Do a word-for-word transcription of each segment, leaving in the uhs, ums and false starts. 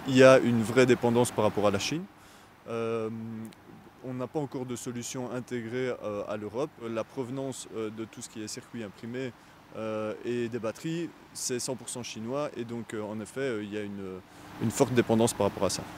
il y a une vraie dépendance par rapport à la Chine. Euh, on n'a pas encore de solution intégrée euh, à l'Europe. La provenance euh, de tout ce qui est circuit imprimé euh, et des batteries, c'est cent pour cent chinois et donc euh, en effet, euh, il y a une, une forte dépendance par rapport à ça.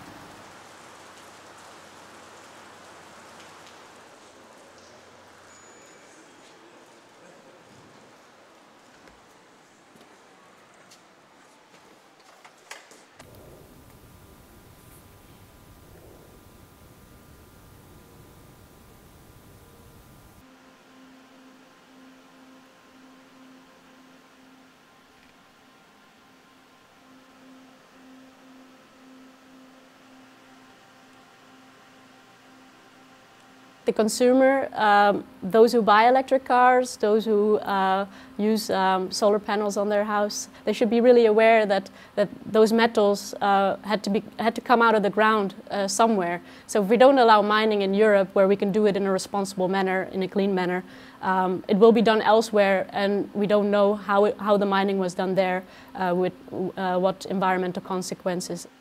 The consumer, um, those who buy electric cars, those who uh, use um, solar panels on their house, they should be really aware that, that those metals uh, had, to be, had to come out of the ground uh, somewhere. So if we don't allow mining in Europe, where we can do it in a responsible manner, in a clean manner, um, it will be done elsewhere, and we don't know how, it, how the mining was done there, uh, with uh, what environmental consequences